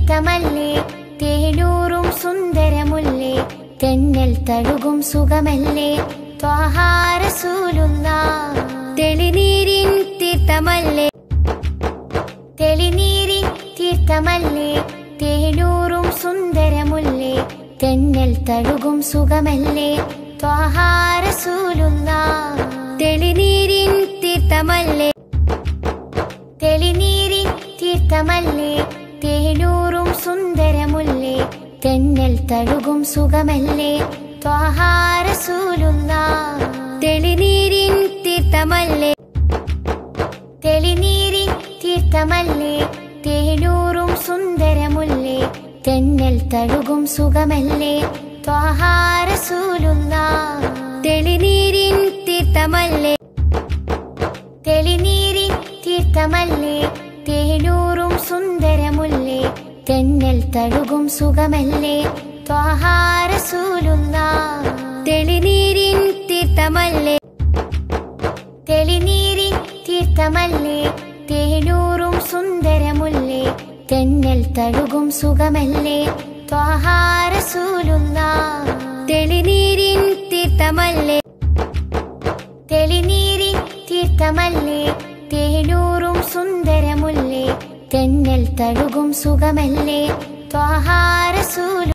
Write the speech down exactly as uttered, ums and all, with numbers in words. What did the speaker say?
തീർത്ഥമല്ലേ തേനൂറും സുന്ദരമുല്ലേ തെന്നൽ തഴുകും സുഖമല്ലേ ത്വാഹ റസൂലുള്ളാഹ് തെളിനീരിൻ തീർത്ഥമല്ലേ തെളിനീരിൻ തീർത്ഥമല്ലേ തേനൂറും സുന്ദരമുല്ലേ തെന്നൽ തഴുകും സുഖമല്ലേ ത്വാഹ റസൂലുള്ളാഹ് തെളിനീരിൻ തീർത്ഥമല്ലേ തെളിനീരിൻ തീർത്ഥമല്ലേ തേനൂറും സുന്ദരമുല്ലേ തെന്നൽ തഴുകും സുഖമല്ലേ ത്വാഹ റസൂലുള്ളാഹ് തെളിനീരിൻ തീർത്ഥമല്ലേ തെളിനീരിൻ തീർത്ഥമല്ലേ തേനൂറും സുന്ദരമുല്ലേ തെന്നൽ തഴുകും സുഖമല്ലേ ത്വാഹ റസൂലുള്ളാഹ് തെളിനീരിൻ തീർത്ഥമല്ലേ തെളിനീരിൻ തീർത്ഥമല്ലേ തേനൂറും സുന്ദരമുല്ലേ തെന്നൽ തഴുകും സുഖമല്ലേ ത്വാഹ റസൂലുള്ളാഹ് തെളിനീരിൻ തീർത്ഥമല്ലേ തെളിനീരിൻ തീർത്ഥമല്ലേ തേനൂറും സുന്ദരമുല്ലേ തെന്നൽ തഴുകും സുഖമല്ലേ ത്വാഹ റസൂലുള്ളാഹ് തെളിനീരിൻ തീർത്ഥമല്ലേ തെളിനീരിൻ തീർത്ഥമല്ലേ തേനൂറും സുന്ദരമുല്ലേ തെന്നൽ തഴുകും സുഖമല്ലേ ത്വാഹ റസൂലുള്ളാഹ്